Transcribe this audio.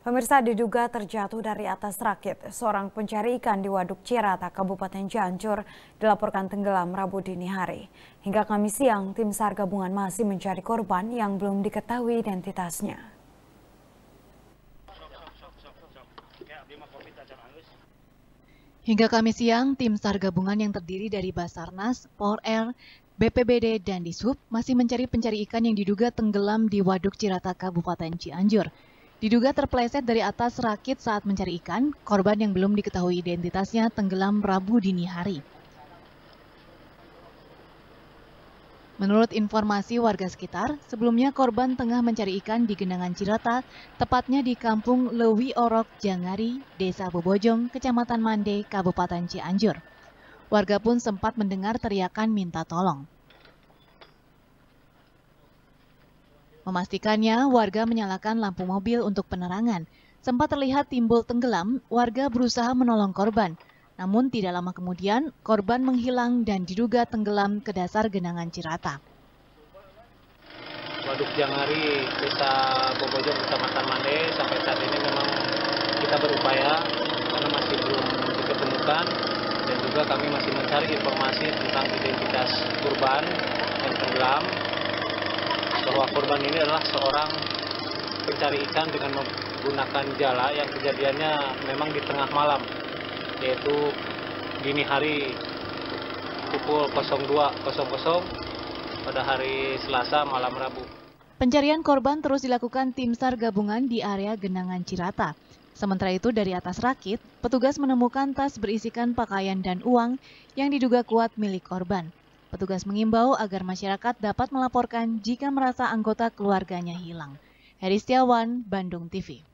Pemirsa, diduga terjatuh dari atas rakit, seorang pencari ikan di Waduk Cirata, Kabupaten Cianjur, dilaporkan tenggelam Rabu dini hari. Hingga Kamis siang, tim SAR gabungan masih mencari korban yang belum diketahui identitasnya. Hingga Kamis siang, tim SAR gabungan yang terdiri dari Basarnas, Polri, BPBD, dan Dishub masih mencari pencari ikan yang diduga tenggelam di Waduk Cirata, Kabupaten Cianjur. Diduga terpeleset dari atas rakit saat mencari ikan, korban yang belum diketahui identitasnya tenggelam Rabu dini hari. Menurut informasi warga sekitar, sebelumnya korban tengah mencari ikan di Genangan Cirata, tepatnya di Kampung Lewi Orok, Jangari, Desa Bobojong, Kecamatan Mande, Kabupaten Cianjur. Warga pun sempat mendengar teriakan minta tolong. Memastikannya, warga menyalakan lampu mobil untuk penerangan. Sempat terlihat timbul tenggelam, warga berusaha menolong korban. Namun tidak lama kemudian, korban menghilang dan diduga tenggelam ke dasar Genangan Cirata. Waduk Jangari, Desa Bobojong, Kecamatan Mande, sampai saat ini memang kita berupaya karena masih belum diketemukan dan juga kami masih mencari informasi tentang identitas korban yang tenggelam. Bahwa korban ini adalah seorang pencari ikan dengan menggunakan jala yang kejadiannya memang di tengah malam, yaitu dini hari pukul 02.00 pada hari Selasa malam Rabu. Pencarian korban terus dilakukan tim SAR gabungan di area Genangan Cirata. Sementara itu dari atas rakit, petugas menemukan tas berisikan pakaian dan uang yang diduga kuat milik korban. Petugas mengimbau agar masyarakat dapat melaporkan jika merasa anggota keluarganya hilang. Heri Setiawan, Bandung TV.